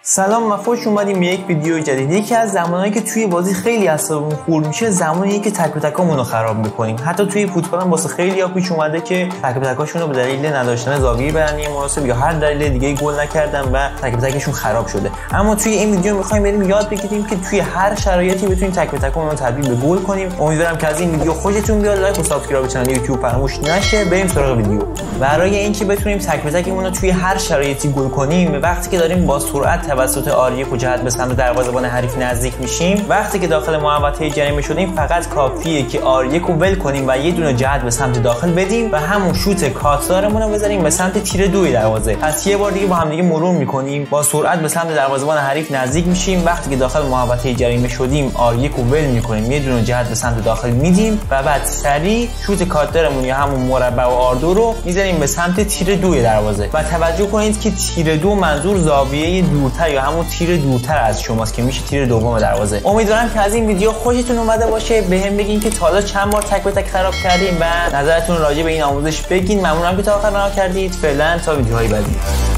سلام و خوش اومدیم به یک ویدیو جدید. یکی از زمانهایی که توی بازی خیلی اعصابمون خورد میشه زمانیه که تک به تکامون رو خراب میکنیم. حتی توی فوتبال هم واسه خیلی‌ها پیش اومده که تک به تکاشون رو به دلیل نداشتن زاویه بدنی مناسب یا هر دلیل دیگه گل نکردن و تک به تکشون خراب شده. اما توی این ویدیو می‌خوایم بریم یاد بگیریم که توی هر شرایطی بتونیم تک به تکامون رو تبدیل به گل کنیم. امیدوارم که از این ویدیو خوشتون بیاد. لایک و سابسکرایب کانال یوتیوب فراموش نشه. بریم سراغ ویدیو. برای اینکه بتونیم تک به تکمون رو توی هر شرایطی گل کنیم، وقتی که داریم با سرعت توسط آریک جهت به سمت دروازه‌بان حریف نزدیک میشیم، وقتی که داخل محوطه جریمه شدیم، فقط کافیه که آریک رو ول کنیم و یه دونه جهت به سمت داخل بدیم و همون شوت کاتزارمون رو بزنیم به سمت تیر 2 دروازه. پس یه بار دیگه با هم دیگه مرور می‌کنیم، با سرعت به سمت دروازه‌بان حریف نزدیک میشیم. وقتی که داخل محوطه جریمه شدیم، آریک رو ول می‌کنیم، یه دونه جهت به سمت داخل میدیم و بعد سریع شوت کاتزارمون یا همون مربع و آردو رو می‌زنیم به سمت تیر 2 دروازه. و توجه کنید که تیر 2 منظور زاویه دورتر یا همون تیر دورتر از شماست که میشه تیر دوم دروازه. امیدوارم که از این ویدیو خوشتون اومده باشه. بهم بگین که تا حالا چند بار تک به تک خراب کردین و نظرتون راجع به این آموزش بگین. ممنونم که تا آخر نگاه کردید. فعلا تا ویدیوهای بعدی.